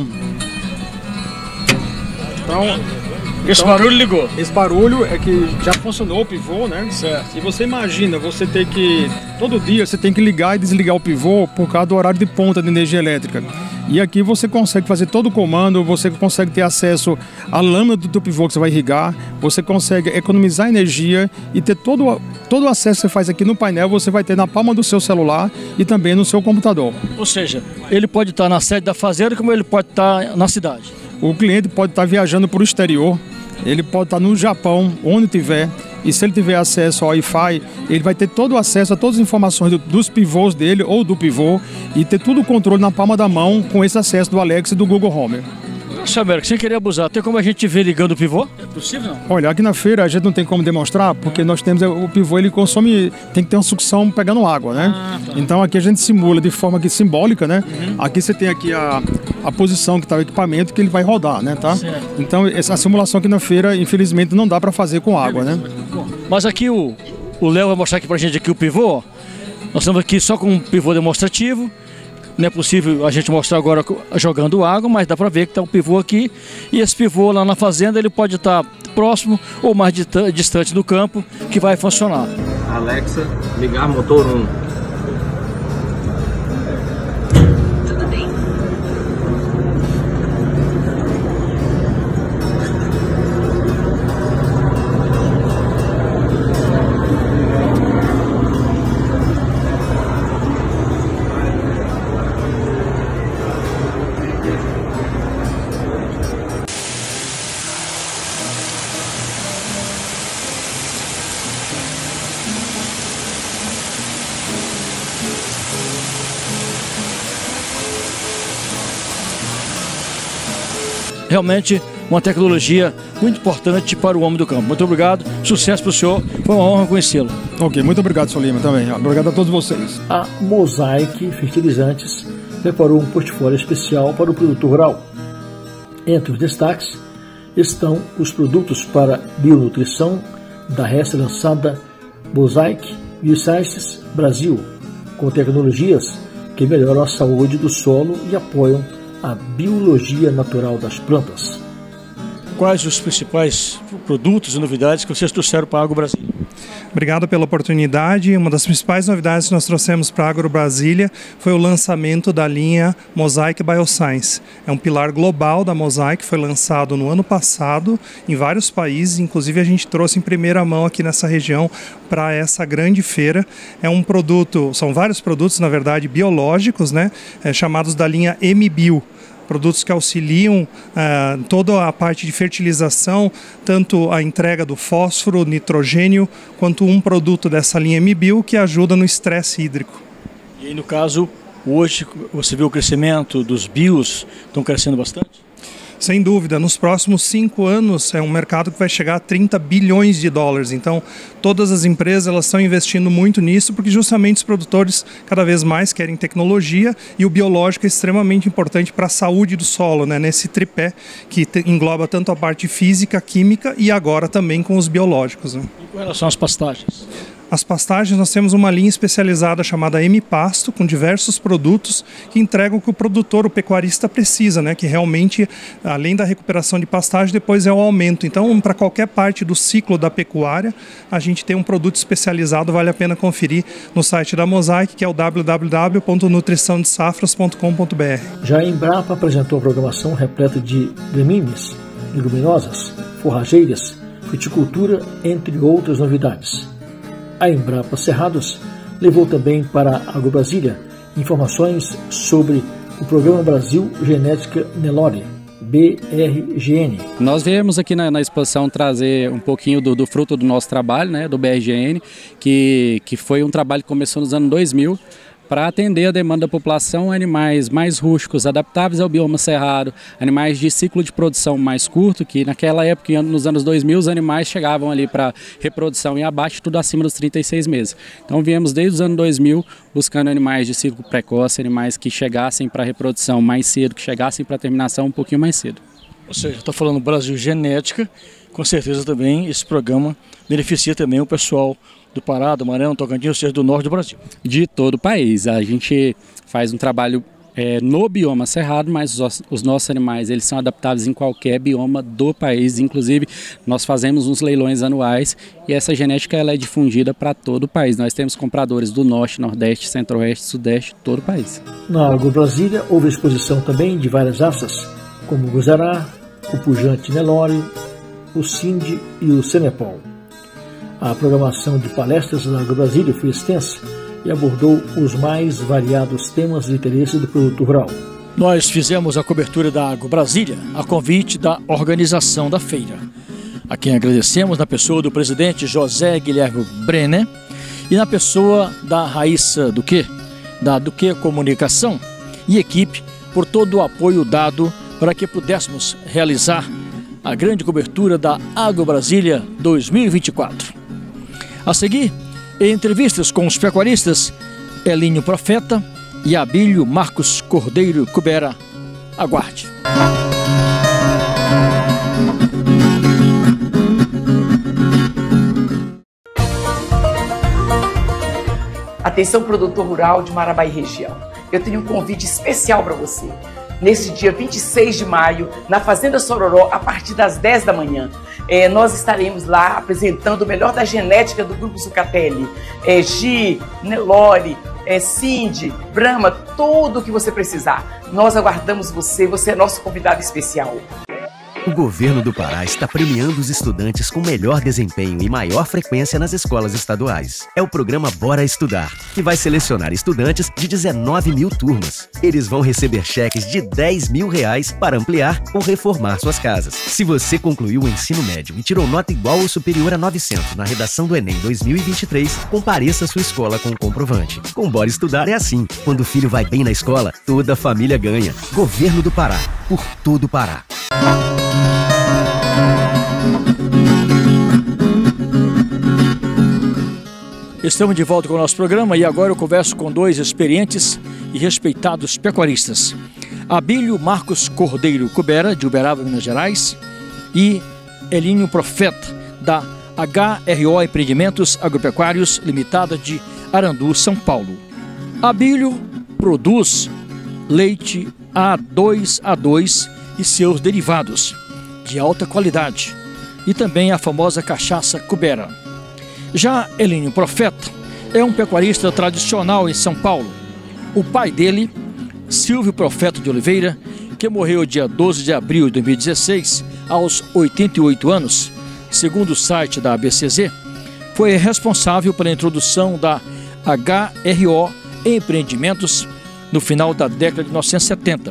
Então, esse então, barulho ligou. Esse barulho é que já funcionou o pivô, né? Certo. E você imagina, você tem que, todo dia você tem que ligar e desligar o pivô por causa do horário de ponta de energia elétrica. E aqui você consegue fazer todo o comando, você consegue ter acesso à lâmina do teu pivô que você vai irrigar, você consegue economizar energia e ter todo, todo o acesso que você faz aqui no painel, você vai ter na palma do seu celular e também no seu computador. Ou seja, ele pode estar na sede da fazenda como ele pode estar na cidade. O cliente pode estar viajando para o exterior, ele pode estar no Japão, onde tiver, e se ele tiver acesso ao Wi-Fi, ele vai ter todo o acesso a todas as informações do, dos pivôs dele ou do pivô e ter todo o controle na palma da mão com esse acesso do Alexa e do Google Home. Nossa, América, sem querer abusar, tem como a gente ver ligando o pivô? É possível não? Olha, aqui na feira a gente não tem como demonstrar, porque nós temos o pivô, ele consome, tem que ter uma sucção pegando água, né? Ah, tá. Então aqui a gente simula de forma que simbólica, né? Uhum. Aqui você tem aqui a, a posição que está o equipamento que ele vai rodar, né? Tá? Certo. Então essa simulação aqui na feira, infelizmente, não dá para fazer com água, né? Mas aqui o o Léo vai mostrar aqui pra gente aqui o pivô. Nós estamos aqui só com um pivô demonstrativo. Não é possível a gente mostrar agora jogando água, mas dá para ver que está um pivô aqui. E esse pivô lá na fazenda, ele pode estar próximo ou mais distante do campo, que vai funcionar. Alexa, ligar motor um. Tudo bem? Realmente uma tecnologia muito importante para o homem do campo. Muito obrigado, sucesso para o senhor, foi uma honra conhecê-lo. Ok, muito obrigado, senhor Lima, também. Obrigado a todos vocês. A Mosaic Fertilizantes preparou um portfólio especial para o produtor rural. Entre os destaques estão os produtos para bionutrição da recém-lançada Mosaic Biosciences Brasil, com tecnologias que melhoram a saúde do solo e apoiam a biologia natural das plantas. Quais os principais produtos e novidades que vocês trouxeram para a Agro Brasília? Obrigado pela oportunidade. Uma das principais novidades que nós trouxemos para a Agro Brasília foi o lançamento da linha Mosaic Bioscience. É um pilar global da Mosaic, foi lançado no ano passado em vários países, inclusive a gente trouxe em primeira mão aqui nessa região para essa grande feira. É um produto, são vários produtos, na verdade, biológicos, né, é, chamados da linha M-Bio. Produtos que auxiliam uh, toda a parte de fertilização, tanto a entrega do fósforo, nitrogênio, quanto um produto dessa linha M-Bio que ajuda no estresse hídrico. E aí, no caso, hoje você vê o crescimento dos bios, estão crescendo bastante? Sem dúvida, nos próximos cinco anos é um mercado que vai chegar a trinta bilhões de dólares. Então, todas as empresas elas estão investindo muito nisso, porque justamente os produtores cada vez mais querem tecnologia e o biológico é extremamente importante para a saúde do solo, né? Nesse tripé que te, engloba tanto a parte física, química e agora também com os biológicos, né? E com relação às pastagens? As pastagens, nós temos uma linha especializada chamada M-Pasto, com diversos produtos que entregam o que o produtor, o pecuarista precisa, né? Que realmente, além da recuperação de pastagem, depois é o aumento. Então, para qualquer parte do ciclo da pecuária, a gente tem um produto especializado, vale a pena conferir no site da Mosaic, que é o w w w ponto nutrição de safras ponto com ponto b r. Já a Embrapa apresentou a programação repleta de gramíneas, leguminosas, forrageiras, fruticultura, entre outras novidades. A Embrapa Cerrados levou também para a Agro Brasília informações sobre o Programa Brasil Genética Nelore, B R G N. Nós viemos aqui na, na exposição trazer um pouquinho do, do fruto do nosso trabalho, né, do B R G N, que, que foi um trabalho que começou nos anos dois mil, para atender a demanda da população, animais mais rústicos, adaptáveis ao bioma cerrado, animais de ciclo de produção mais curto, que naquela época, nos anos dois mil, os animais chegavam ali para reprodução e abate, tudo acima dos trinta e seis meses. Então viemos desde os anos dois mil buscando animais de ciclo precoce, animais que chegassem para reprodução mais cedo, que chegassem para terminação um pouquinho mais cedo. Ou seja, está falando Brasil Genética, com certeza também esse programa beneficia também o pessoal do Pará, do Maranhão, Tocantins, ou seja, do norte do Brasil. De todo o país. A gente faz um trabalho é, no bioma cerrado, mas os, os nossos animais eles são adaptáveis em qualquer bioma do país. Inclusive, nós fazemos uns leilões anuais e essa genética ela é difundida para todo o país. Nós temos compradores do norte, nordeste, centro-oeste, sudeste, todo o país. Na AgroBrasília houve exposição também de várias raças, como o Guzará, o Pujante Nelore, o Sindi e o Senepol. A programação de palestras na AgroBrasília foi extensa e abordou os mais variados temas de interesse do produtor rural. Nós fizemos a cobertura da AgroBrasília a convite da organização da feira, a quem agradecemos na pessoa do presidente José Guilherme Brenner e na pessoa da Raíssa Duque, da Duque Comunicação e equipe por todo o apoio dado para que pudéssemos realizar a grande cobertura da AgroBrasília dois mil e vinte e quatro. A seguir, em entrevistas com os pecuaristas Elinho Profeta e Abílio Marcos Cordeiro Cubera. Aguarde. Atenção, produtor rural de Marabá e região. Eu tenho um convite especial para você. Nesse dia vinte e seis de maio, na Fazenda Sororó, a partir das dez da manhã. É, nós estaremos lá apresentando o melhor da genética do Grupo Zucatelli. É, Gi, Nelore, é, Sindi, Brahma, tudo o que você precisar. Nós aguardamos você, você é nosso convidado especial. O governo do Pará está premiando os estudantes com melhor desempenho e maior frequência nas escolas estaduais. É o programa Bora Estudar, que vai selecionar estudantes de dezenove mil turmas. Eles vão receber cheques de dez mil reais para ampliar ou reformar suas casas. Se você concluiu o ensino médio e tirou nota igual ou superior a novecentos na redação do Enem dois mil e vinte e três, compareça à sua escola com o comprovante. Com Bora Estudar é assim. Quando o filho vai bem na escola, toda a família ganha. Governo do Pará, por todo o Pará. Estamos de volta com o nosso programa e agora eu converso com dois experientes e respeitados pecuaristas. Abílio Marcos Cordeiro Cubera, de Uberaba, Minas Gerais, e Elinho Profeta, da H R O Empreendimentos Agropecuários Limitada de Arandu, São Paulo. Abílio produz leite A dois A dois e seus derivados, de alta qualidade, e também a famosa cachaça Cubera. Já Elinho Profeta é um pecuarista tradicional em São Paulo. O pai dele, Silvio Profeta de Oliveira, que morreu dia doze de abril de dois mil e dezesseis, aos oitenta e oito anos, segundo o site da A B C Z, foi responsável pela introdução da H R O Empreendimentos no final da década de mil novecentos e setenta.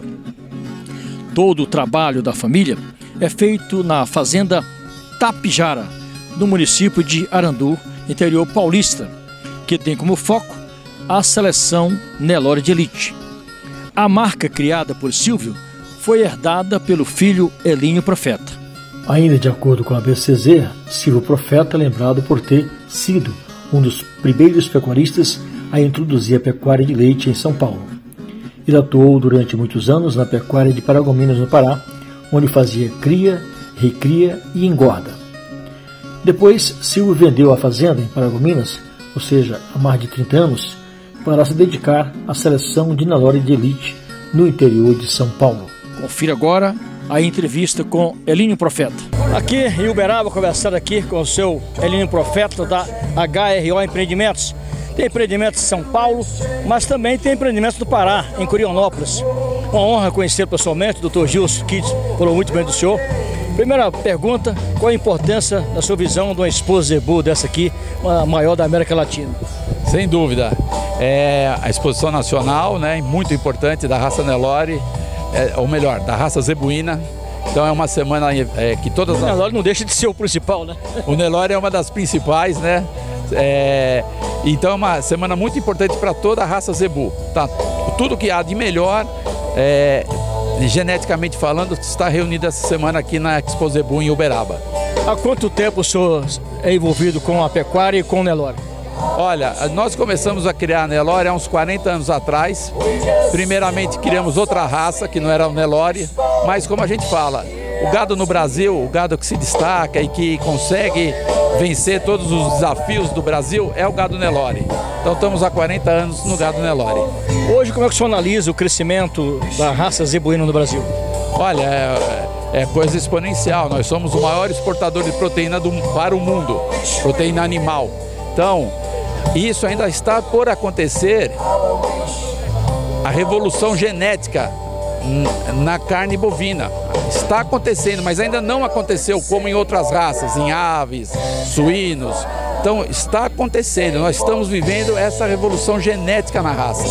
Todo o trabalho da família é feito na fazenda Tapijara, no município de Arandu, interior paulista, que tem como foco a seleção Nelore de Elite. A marca criada por Silvio foi herdada pelo filho Elinho Profeta. Ainda de acordo com a B C Z, Silvio Profeta é lembrado por ter sido um dos primeiros pecuaristas a introduzir a pecuária de leite em São Paulo. Ele atuou durante muitos anos na pecuária de Paragominas, no Pará, onde fazia cria, recria e engorda. Depois, Silvio vendeu a fazenda em Paragominas, ou seja, há mais de trinta anos, para se dedicar à seleção de Nelore de Elite no interior de São Paulo. Confira agora a entrevista com Elinho Profeta. Aqui em Uberaba, conversando aqui com o seu Elinho Profeta da H R O Empreendimentos. Tem empreendimentos em São Paulo, mas também tem empreendimentos do Pará, em Curionópolis. Uma honra conhecer pessoalmente o doutor Gilson Kids, falou muito bem do senhor. Primeira pergunta, qual a importância da sua visão de uma esposa zebu dessa aqui, a maior da América Latina? Sem dúvida, é a exposição nacional, né, muito importante, da raça Nelore, é, ou melhor, da raça zebuína. Então é uma semana é, que todas... O Nelore não deixa de ser o principal, né? O Nelore é uma das principais, né? É, Então é uma semana muito importante para toda a raça zebu. Tá? Tudo que há de melhor, é, geneticamente falando, está reunido essa semana aqui na Expo Zebu em Uberaba. Há quanto tempo o senhor é envolvido com a pecuária e com o Nelore? Olha, nós começamos a criar a Nelore há uns quarenta anos atrás. Primeiramente criamos outra raça que não era o Nelore, mas como a gente fala, o gado no Brasil, o gado que se destaca e que consegue vencer todos os desafios do Brasil é o gado Nelore. Então estamos há quarenta anos no gado Nelore. Hoje como é que o senhor analisa o crescimento da raça zebuína no Brasil? Olha, é, é coisa exponencial. Nós somos o maior exportador de proteína do, para o mundo, proteína animal. Então, isso ainda está por acontecer, a revolução genética na carne bovina. Está acontecendo, mas ainda não aconteceu como em outras raças, em aves, suínos. Então, está acontecendo, nós estamos vivendo essa revolução genética na raça.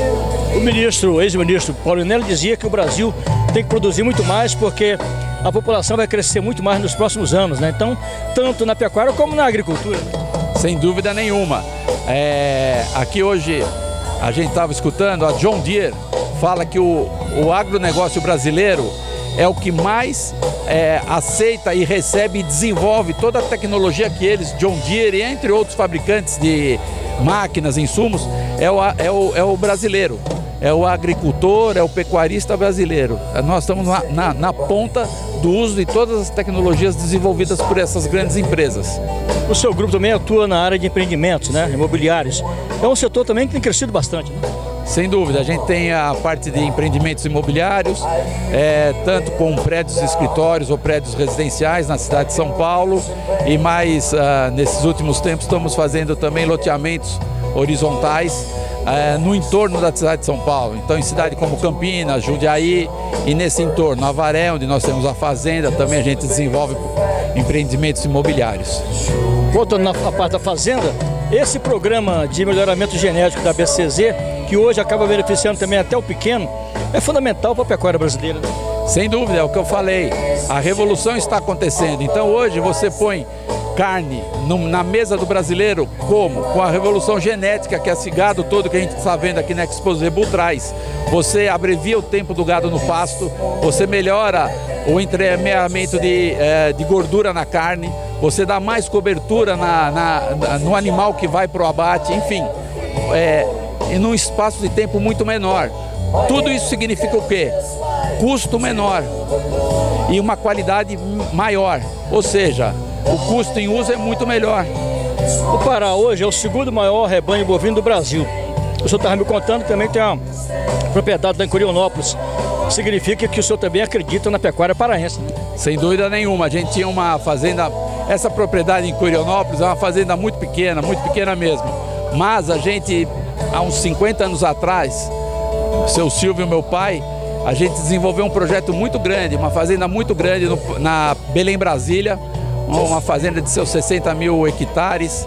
O ministro, o ex-ministro Paulo Nelly dizia que o Brasil tem que produzir muito mais porque a população vai crescer muito mais nos próximos anos, né? Então, tanto na pecuária como na agricultura. Sem dúvida nenhuma. É, aqui hoje a gente estava escutando, a John Deere fala que o, o agronegócio brasileiro é o que mais é, aceita e recebe e desenvolve toda a tecnologia que eles, John Deere e entre outros fabricantes de máquinas, insumos, é o, é o, é o brasileiro. É o agricultor, é o pecuarista brasileiro. Nós estamos na, na, na ponta do uso de todas as tecnologias desenvolvidas por essas grandes empresas. O seu grupo também atua na área de empreendimentos, né, imobiliários. É um setor também que tem crescido bastante, né? Sem dúvida, a gente tem a parte de empreendimentos imobiliários, é, tanto com prédios de escritórios ou prédios residenciais na cidade de São Paulo e mais, ah, nesses últimos tempos, estamos fazendo também loteamentos horizontais é, no entorno da cidade de São Paulo. Então, em cidades como Campinas, Jundiaí e nesse entorno, Avaré, onde nós temos a fazenda, também a gente desenvolve empreendimentos imobiliários. Voltando na parte da fazenda, esse programa de melhoramento genético da B C Z, que hoje acaba beneficiando também até o pequeno, é fundamental para a pecuária brasileira, né? Sem dúvida, é o que eu falei. A revolução está acontecendo. Então hoje você põe carne no, na mesa do brasileiro como? Com a revolução genética que esse gado todo que a gente está vendo aqui na Expo Zebu traz. Você abrevia o tempo do gado no pasto, você melhora o entremeamento de, eh, de gordura na carne, você dá mais cobertura na, na, na, no animal que vai para o abate, enfim, é, em um espaço de tempo muito menor. Tudo isso significa o quê? Custo menor e uma qualidade maior, ou seja, o custo em uso é muito melhor. O Pará hoje é o segundo maior rebanho bovino do Brasil. O senhor estava me contando que também tem uma propriedade lá em Curionópolis. Significa que o senhor também acredita na pecuária paraense, né? Sem dúvida nenhuma. A gente tinha uma fazenda, essa propriedade em Curionópolis é uma fazenda muito pequena, muito pequena mesmo. Mas a gente, há uns cinquenta anos atrás, o seu Silvio, meu pai, a gente desenvolveu um projeto muito grande, uma fazenda muito grande no, na Belém, Brasília, uma fazenda de seus sessenta mil hectares,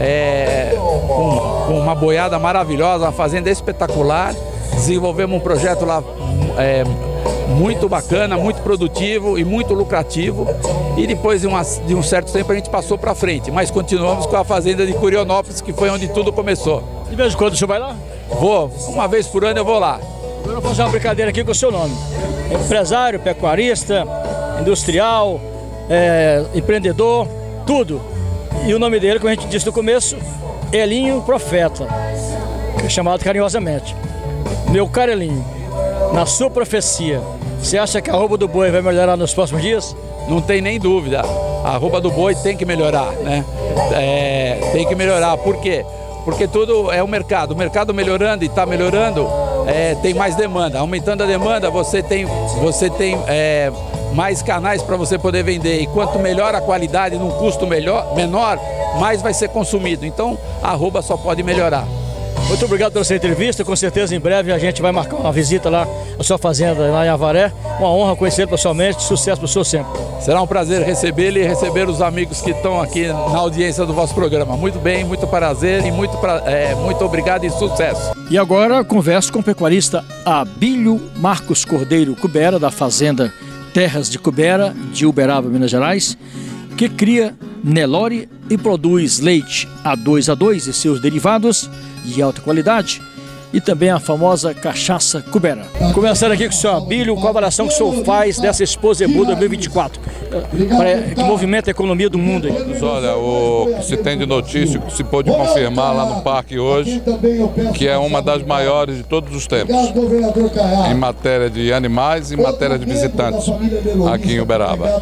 é, com, com uma boiada maravilhosa, uma fazenda espetacular. Desenvolvemos um projeto lá é, muito bacana, muito produtivo e muito lucrativo. E depois de, uma, de um certo tempo a gente passou para frente, mas continuamos com a fazenda de Curionópolis, que foi onde tudo começou. De vez em quando o senhor vai lá? Vou, uma vez por ano eu vou lá. Eu vou fazer uma brincadeira aqui com o seu nome. Empresário, pecuarista, industrial, é, empreendedor, tudo. E o nome dele, como a gente disse no começo, Elinho Profeta, chamado carinhosamente. Meu caro Elinho, na sua profecia, você acha que a arroba do boi vai melhorar nos próximos dias? Não tem nem dúvida. A arroba do boi tem que melhorar, né? É, tem que melhorar. Por quê? Porque tudo é o mercado. O mercado melhorando e está melhorando, é, tem mais demanda. Aumentando a demanda, você tem, você tem é, mais canais para você poder vender. E quanto melhor a qualidade num custo melhor, menor, mais vai ser consumido. Então, a arroba só pode melhorar. Muito obrigado pela sua entrevista. Com certeza, em breve, a gente vai marcar uma visita lá à sua fazenda, lá em Avaré. Uma honra conhecê-lo pessoalmente. Sucesso para o senhor sempre. Será um prazer recebê-lo e receber os amigos que estão aqui na audiência do vosso programa. Muito bem, muito prazer e muito, pra, é, muito obrigado e sucesso. E agora, converso com o pecuarista Abílio Marcos Cordeiro Cubera, da fazenda Terras de Cubera, de Uberaba, Minas Gerais, que cria Nelore e produz leite A dois A dois e seus derivados de alta qualidade e também a famosa cachaça Cubera. Começando aqui com o senhor Abílio, qual a avaliação que o senhor faz dessa Expo Zebu dois mil e vinte e quatro? Que movimenta a economia do mundo aí? Mas olha, o que se tem de notícia, o que se pôde confirmar lá no parque hoje, que é uma das maiores de todos os tempos, em matéria de animais e em matéria de visitantes aqui em Uberaba.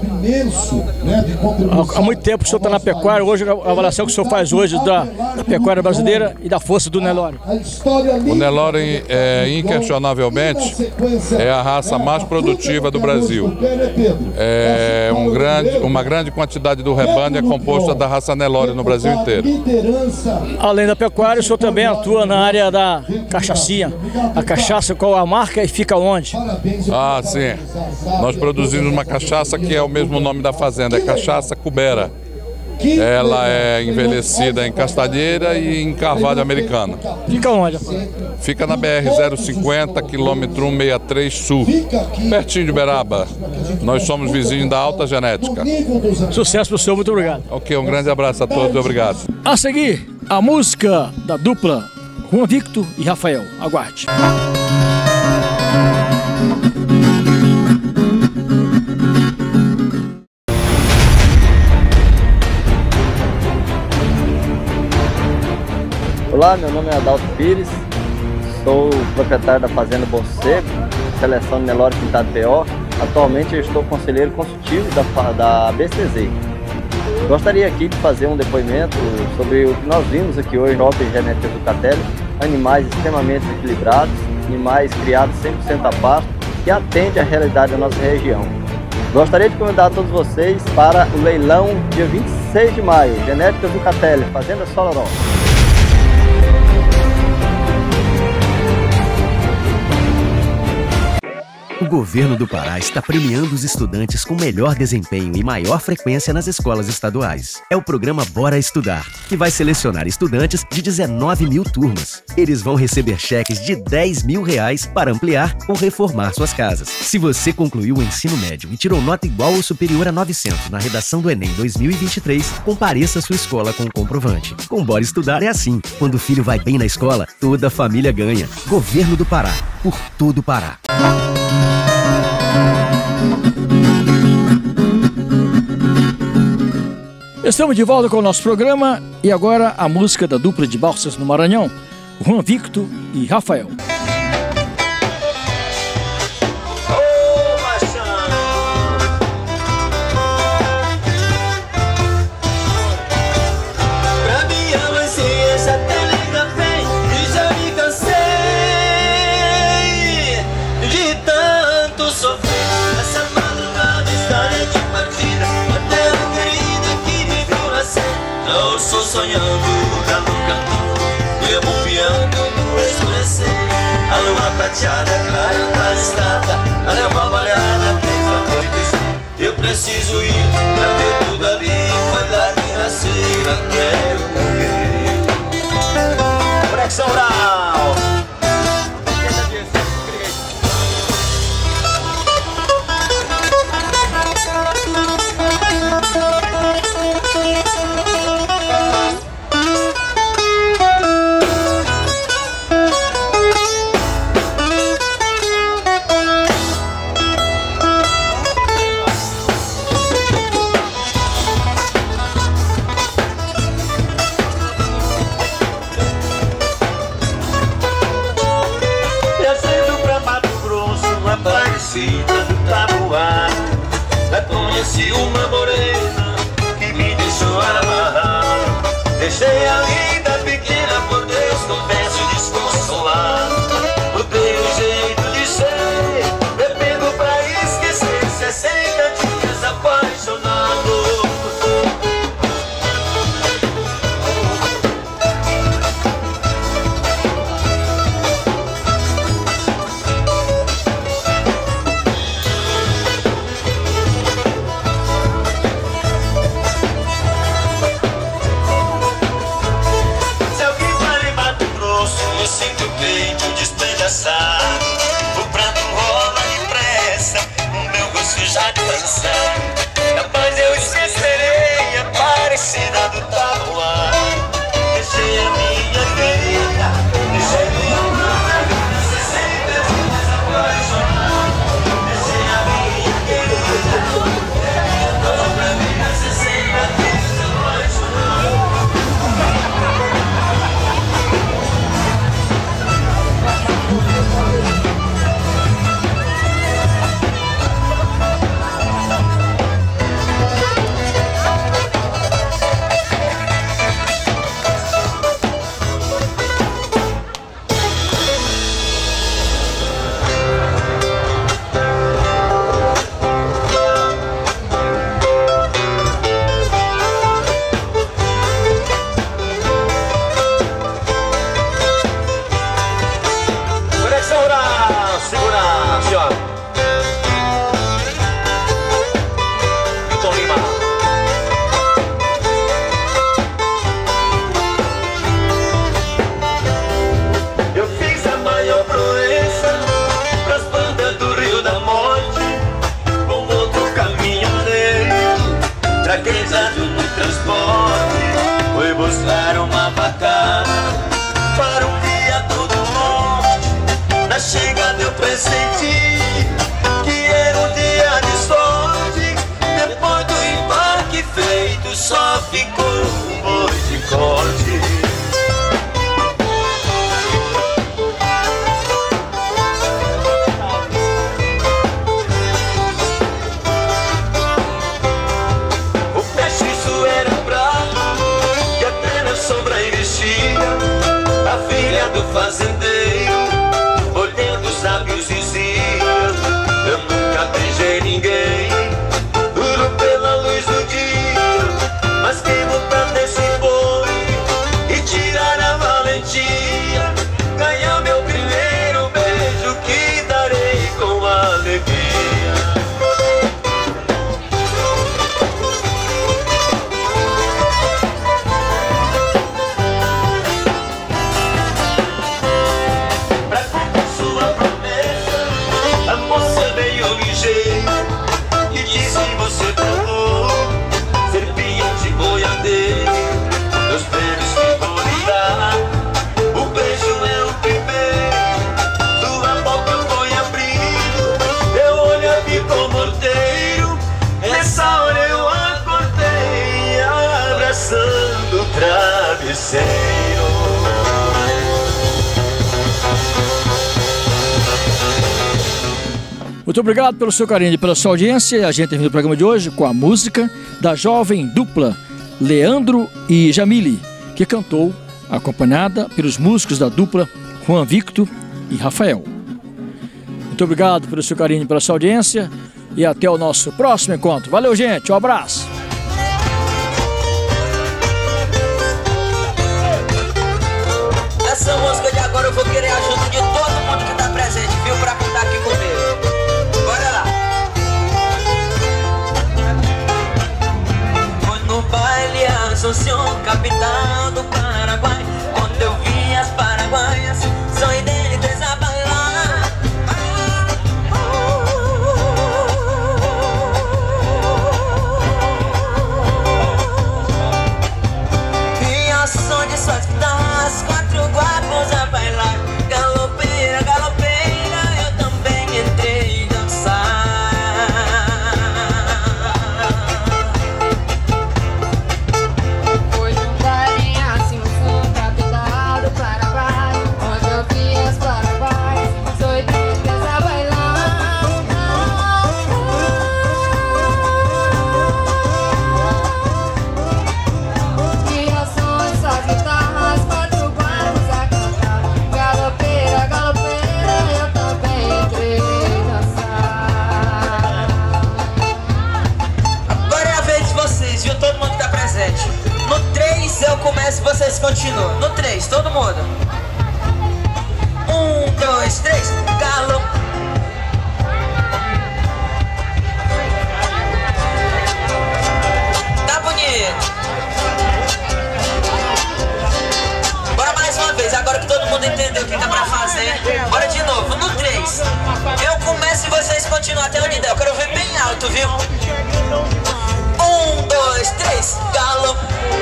Há muito tempo que o senhor está na pecuária, hoje a avaliação que o senhor faz hoje da, da pecuária brasileira e da força do Nelore? O Nelore, é, inquestionavelmente, é a raça mais produtiva do Brasil. É um grande, uma grande quantidade do rebanho é composta da raça Nelore no Brasil inteiro. Além da pecuária, o senhor também atua na área da cachaçinha. A cachaça, qual a marca e fica onde? Ah, sim. Nós produzimos uma cachaça que é o mesmo nome da fazenda, é cachaça Cubera. Ela é envelhecida em castanheira e em carvalho americano. Fica onde? Fica na B R zero cinquenta, quilômetro cento e sessenta e três Sul, pertinho de Uberaba. Nós somos vizinhos da Alta Genética. Sucesso pro senhor, muito obrigado. Ok, um grande abraço a todos, obrigado. A seguir, a música da dupla Juan Victor e Rafael. Aguarde. Olá, meu nome é Adalto Pires, sou proprietário da Fazenda Bom Sossego, seleção de Nelore Pintado P O. Atualmente eu estou conselheiro consultivo da, da B C Z. Gostaria aqui de fazer um depoimento sobre o que nós vimos aqui hoje no Open Genética Zucatelli, animais extremamente equilibrados, animais criados cem por cento a pasto, que atendem à realidade da nossa região. Gostaria de convidar todos vocês para o leilão dia vinte e seis de maio, Genética Zucatelli, Fazenda Sororó. O governo do Pará está premiando os estudantes com melhor desempenho e maior frequência nas escolas estaduais. É o programa Bora Estudar, que vai selecionar estudantes de dezenove mil turmas. Eles vão receber cheques de dez mil reais para ampliar ou reformar suas casas. Se você concluiu o ensino médio e tirou nota igual ou superior a novecentos na redação do Enem dois mil e vinte e três, compareça à sua escola com o comprovante. Com Bora Estudar é assim. Quando o filho vai bem na escola, toda a família ganha. Governo do Pará, por todo o Pará. Estamos de volta com o nosso programa e agora a música da dupla de Balsas no Maranhão, Juan Victor e Rafael. Sonhando, galo cantando, eu bombeando no escurecer. A lua prateada, clara na estrada, a leva molhada, tem anoitecer. Eu preciso ir pra ver tudo ali, quando a minha cera quero morrer. Conexão Oral. Do Tabuá, conheci uma morena que me deixou amarrado. Deixei a vida pequena, por Deus confesso desconsolado. Mudei o jeito de ser, bebendo pra esquecer. Sessenta dias apaixonado. ficou um boi de corte. Do fazendeiro, olhando os lábios dizia: eu nunca beijei ninguém, duro pela luz do dia, mas queimo pra desse boi e tirar a valentia, ganhar meu primeiro beijo que darei com alegria. E disse você provou serpente boiadeiro, meus beiros que vou lhe dar. O beijo é o primeiro, sua boca foi abrindo, meu olhar ficou morteiro. Nessa hora eu acordei abraçando o travesseiro. Muito obrigado pelo seu carinho e pela sua audiência. A gente termina o programa de hoje com a música da jovem dupla Leandro e Jamile, que cantou acompanhada pelos músicos da dupla Juan Victor e Rafael. Muito obrigado pelo seu carinho e pela sua audiência e até o nosso próximo encontro. Valeu, gente. Um abraço. Essa música de agora eu vou querer a ajuda de todo mundo que tá presente, viu? Pra cantar aqui comigo. No baile Asunción, capital do Paraguai, quando eu vi as paraguaias sorridentes a bailar. E ao som de suas guitarras, quatro guapos a bailar. Galopeira, galopeira, eu também entrei dançar. No três eu começo e vocês continuam. No três, todo mundo. Um, dois, três, galo. Tá bonito. Bora mais uma vez, agora que todo mundo entendeu o que tá pra fazer. Bora de novo, no três. Eu começo e vocês continuam até onde der. Eu quero ver bem alto, viu? Um, dois, três, galo.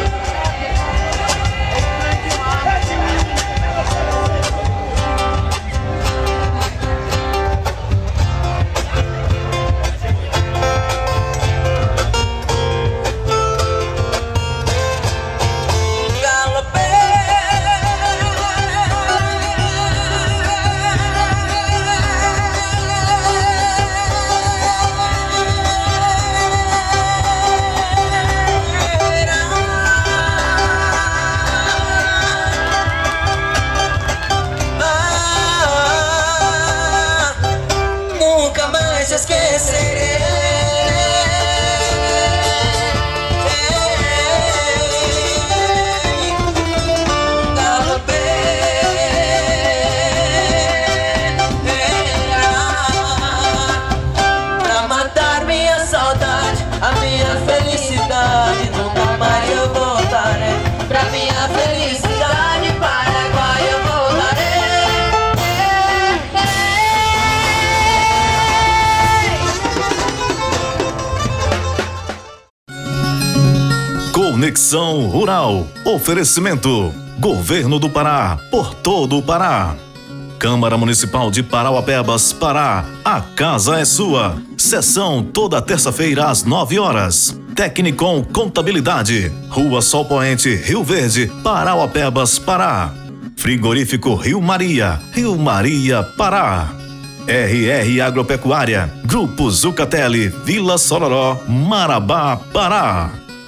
Conexão Rural. Oferecimento: Governo do Pará, por todo o Pará. Câmara Municipal de Parauapebas, Pará. A casa é sua. Sessão toda terça-feira às nove horas. Tecnicom Contabilidade, Rua Sol Poente, Rio Verde, Parauapebas, Pará. Frigorífico Rio Maria, Rio Maria, Pará. R R Agropecuária, Grupo Zucatelli, Vila Sororó, Marabá, Pará.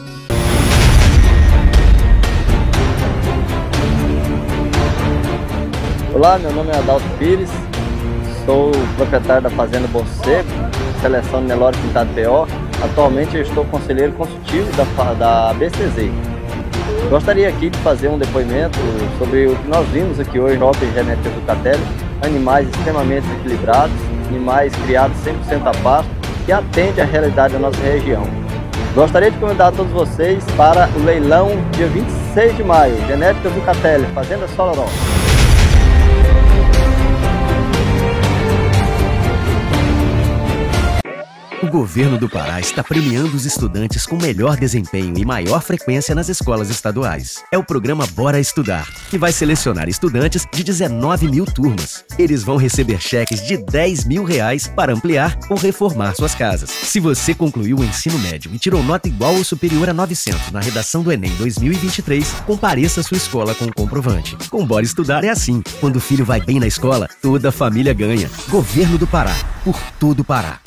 Olá, meu nome é Adalto Pires, sou proprietário da Fazenda Bom Sossego, seleção de Nelore Pintado P O. Atualmente eu estou conselheiro consultivo da, da B C Z. Gostaria aqui de fazer um depoimento sobre o que nós vimos aqui hoje no Open Genética Zucatelli, animais extremamente equilibrados, animais criados cem por cento a pasto, que atendem à realidade da nossa região. Gostaria de convidar todos vocês para o leilão dia vinte e seis de maio, Genética Zucatelli, Fazenda Sororó. O governo do Pará está premiando os estudantes com melhor desempenho e maior frequência nas escolas estaduais. É o programa Bora Estudar, que vai selecionar estudantes de dezenove mil turmas. Eles vão receber cheques de dez mil reais para ampliar ou reformar suas casas. Se você concluiu o ensino médio e tirou nota igual ou superior a novecentos na redação do Enem dois mil e vinte e três, compareça à sua escola com o comprovante. Com Bora Estudar é assim. Quando o filho vai bem na escola, toda a família ganha. Governo do Pará, por todo o Pará.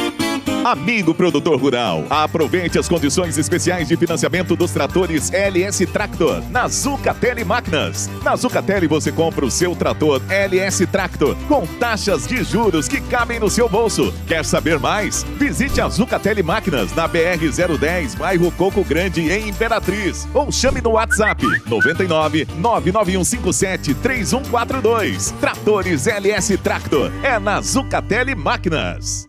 Amigo produtor rural, aproveite as condições especiais de financiamento dos tratores L S Tractor na Zucatelli Máquinas. Na Zucatelli você compra o seu trator L S Tractor com taxas de juros que cabem no seu bolso. Quer saber mais? Visite a Zucatelli Máquinas na B R zero dez, bairro Coco Grande, em Imperatriz. Ou chame no WhatsApp nove nove, nove nove um cinco sete, três um quatro dois. Tratores L S Tractor é na Zucatelli Máquinas.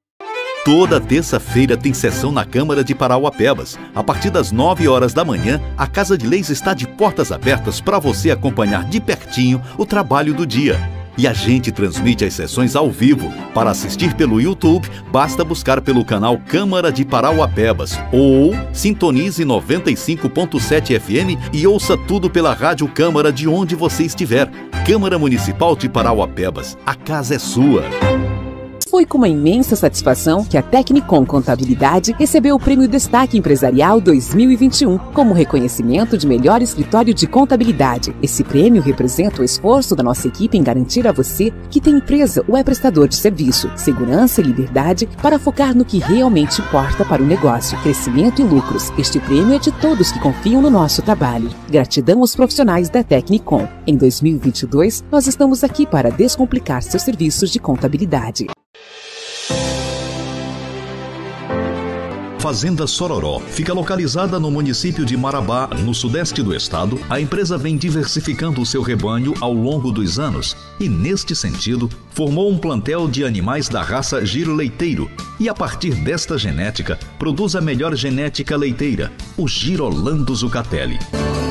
Toda terça-feira tem sessão na Câmara de Parauapebas. A partir das nove horas da manhã, a Casa de Leis está de portas abertas para você acompanhar de pertinho o trabalho do dia. E a gente transmite as sessões ao vivo. Para assistir pelo YouTube, basta buscar pelo canal Câmara de Parauapebas ou sintonize noventa e cinco ponto sete F M e ouça tudo pela Rádio Câmara de onde você estiver. Câmara Municipal de Parauapebas, a casa é sua. Foi com uma imensa satisfação que a Tecnicom Contabilidade recebeu o Prêmio Destaque Empresarial dois mil e vinte e um como reconhecimento de melhor escritório de contabilidade. Esse prêmio representa o esforço da nossa equipe em garantir a você que tem empresa ou é prestador de serviço, segurança e liberdade para focar no que realmente importa para o negócio, crescimento e lucros. Este prêmio é de todos que confiam no nosso trabalho. Gratidão aos profissionais da Tecnicom. Em dois mil e vinte e dois, nós estamos aqui para descomplicar seus serviços de contabilidade. Fazenda Sororó fica localizada no município de Marabá, no sudeste do estado. A empresa vem diversificando o seu rebanho ao longo dos anos e, neste sentido, formou um plantel de animais da raça giro leiteiro e, a partir desta genética, produz a melhor genética leiteira, o Girolando Zucatelli.